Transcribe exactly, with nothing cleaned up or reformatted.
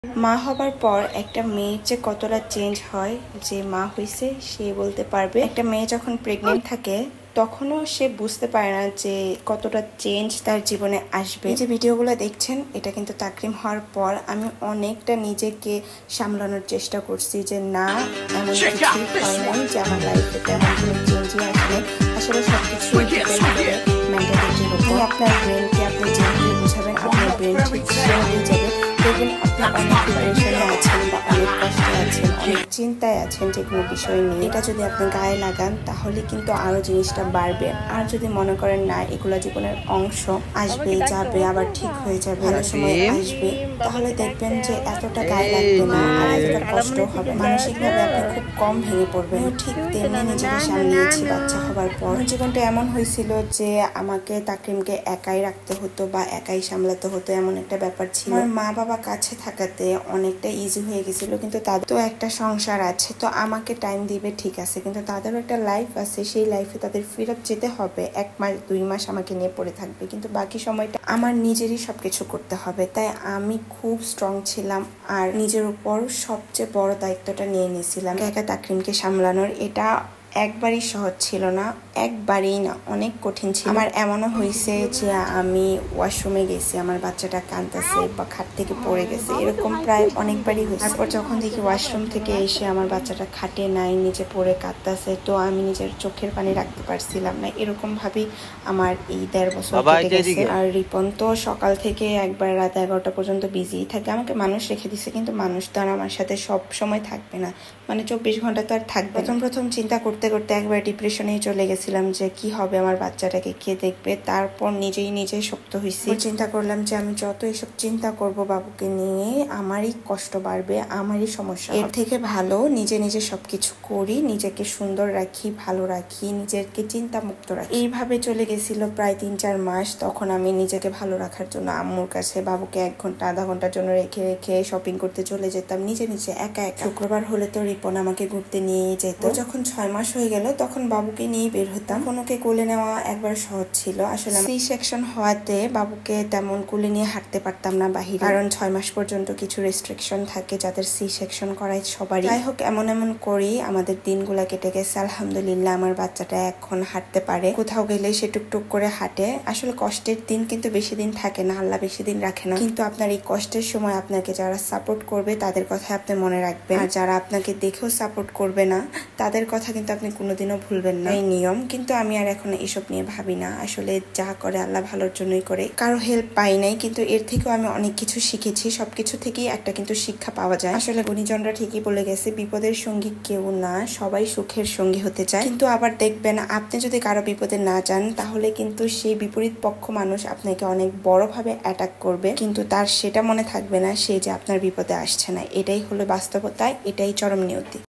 মা হবার পর একটা মেয়ের যে কতটা চেঞ্জ হয়, যে মা হইছে সে বলতে পারবে। একটা মেয়ে যখন প্রেগনেন্ট থাকে তখনও সে বুঝতে পারে না যে কতটা চেঞ্জ তার জীবনে আসবে। এই যে ভিডিওগুলো দেখছেন, এটা কিন্তু তাকরিম হওয়ার পর আমি অনেকটা নিজেকে সামলানোর চেষ্টা করছি যে না, এমন কিছুই হয় নাই যে আমার লাইফে তেমন কোনো চেঞ্জই আসবে। আসলে সব কিছুই ডিপেন্ড করে মেন্টালিটির উপর। আপনার ব্রেনকে আপনি যেভাবে বুঝাবেন, আপনার ব্রেন ঠিক সেভাবেই যাবে। দেখবেন আপনি অনেক ডিপ্রেশনে আছেন বা অনেক কষ্টে আছেন, অনেক চিন্তায় আছেন যে কোনো বিষয় নিয়ে, এটা যদি আপনি গায়ে লাগান তাহলে কিন্তু আরো জিনিসটা বাড়বে। আর যদি মনে করেন না এগুলো জীবনের অংশ, আসবে যাবে আবার ঠিক হয়ে যাবে, ভালো সময় আসবে, তাহলে দেখবেন যে এতটা গায়ে লাগবে না আর এতটা কষ্ট হবে। মানসিকভাবে আপনি খুব কম ভেঙে পড়বেন। ঠিক তেমনি নিজেকে সামলিয়েছি বাচ্চা হবার পর। জীবনটা এমন হয়েছিল যে আমাকে তাকরিমকে একাই রাখতে হতো বা একাই সামলাতে হতো, এমন একটা ব্যাপার ছিল। আমার মা বাবা কাছে থাকাতে অনেকটা ইজি হয়ে গেছিল, কিন্তু তাদের তো একটা সংসার আছে, তো আমাকে টাইম দিবে ঠিক আছে, কিন্তু তাদেরও একটা লাইফ আছে, সেই লাইফে তাদের ফেরত যেতে হবে। এক মাস দুই মাস আমাকে নিয়ে পড়ে থাকবে, কিন্তু বাকি সময়টা আমার নিজেরই সবকিছু করতে হবে। তাই আমি খুব স্ট্রং ছিলাম আর নিজের উপর সবচেয়ে বড় দায়িত্বটা নিয়ে নিয়েছিলাম, একা তাকরিমকে সামলানোর। এটা একবারই সহজ ছিল না, একবারেই না, অনেক কঠিন ছিল। আমার এমনও হয়েছে যে আমি ওয়াশরুমে গেছি, আমার বাচ্চাটা কাঁদতেছে বা খাট থেকে পড়ে গেছে, এরকম প্রায় অনেকবারই হয়েছে। তারপর যখন দেখি ওয়াশরুম থেকে এসে আমার বাচ্চাটা খাটে নাই, নিচে পড়ে কাঁদতেছে, তো আমি নিজের চোখের পানি রাখতে পারছিলাম না। এরকম ভাবেই আমার এই দেড় বছর কেটে গেছে। আর রিপন তো সকাল থেকে একবার রাত এগারোটা পর্যন্ত বিজিই থাকে। আমাকে মানুষ রেখে দিছে, কিন্তু মানুষ তো আর আমার সাথে সব সময় থাকবে না, মানে চব্বিশ ঘন্টা তো আর থাকবে। প্রথম প্রথম চিন্তা করতে করতে একবার ডিপ্রেশনেই চলে গেছিলাম যে কি হবে, আমার বাচ্চাটাকে কে দেখবে। তারপর নিজেই নিজেই শক্ত হয়েছি, চিন্তা করলাম যে আমি যত এসব চিন্তা করব বাবুকে নিয়ে আমারই কষ্ট বাড়বে, আমারই সমস্যা। এর থেকে ভালো নিজে নিজে সবকিছু করি, নিজেকে সুন্দর রাখি, ভালো রাখি, নিজেকে চিন্তা মুক্ত রাখি। এইভাবে চলে গেছিল প্রায় তিন চার মাস। তখন আমি নিজেকে ভালো রাখার জন্য আম্মুর কাছে বাবুকে এক ঘন্টা আধা ঘন্টার জন্য রেখে রেখে শপিং করতে চলে যেতাম নিজে নিজে একা একা। শুক্রবার হলে তো রিপন আমাকে ঘুরতে নিয়ে যেত। যখন ছয় মাস হয়ে গেল তখন বাবুকে নিয়ে বের হতাম। ওকে কোলে নেওয়া একবার সহজ ছিল। আসলে সি সেকশন হওয়াতে বাবুকে তেমন কোলে নিয়ে হাঁটতে পারতাম না বাহিরে, কারণ ছয় মাস পর্যন্ত কিছু রেস্ট্রিকশন থাকে যাদের সি সেকশন করাই সবারই। যাই হোক, এমন এমন করেই আমাদের দিনগুলা কেটে গেছে। আলহামদুলিল্লাহ আমার বাচ্চাটা এখন হাঁটতে পারে, কোথাও গেলে সে টুকটুক করে হাঁটে। আসলে কষ্টের দিন কিন্তু বেশি দিন থাকে না, আল্লাহ বেশি দিন রাখে না, কিন্তু আপনার এই কষ্টের সময় আপনাকে যারা সাপোর্ট করবে তাদের কথা আপনি মনে রাখবেন, আর যারা আপনাকে দেখেও সাপোর্ট করবে না তাদের কথা কিন্তু আপনি কোনোদিনও ভুলবেন না, এই নিয়ম। কিন্তু আমি আর এখন এসব নিয়ে ভাবি না, আসলে যা করে আল্লাহ ভালোর জন্যই করে। কারো হেল্প পাই নাই, কিন্তু এর থেকেও আমি অনেক কিছু শিখেছি। সবকিছু থেকেই একটা কিন্তু শিক্ষা পাওয়া যায়। আসলে গুণীজনরা ঠিকই বলে গেছে, বিপদের সঙ্গী কেউ না, সবাই সুখের সঙ্গী হতে চায়। কিন্তু আবার দেখবেন আপনি যদি কারো বিপদে না যান তাহলে কিন্তু সেই বিপরীত পক্ষ মানুষ আপনাকে অনেক বড়ভাবে অ্যাটাক করবে, কিন্তু তার সেটা মনে থাকবে না সে যে আপনার বিপদে আসছে না। এটাই হলো বাস্তবতা, এটাই চরম নিয়তি।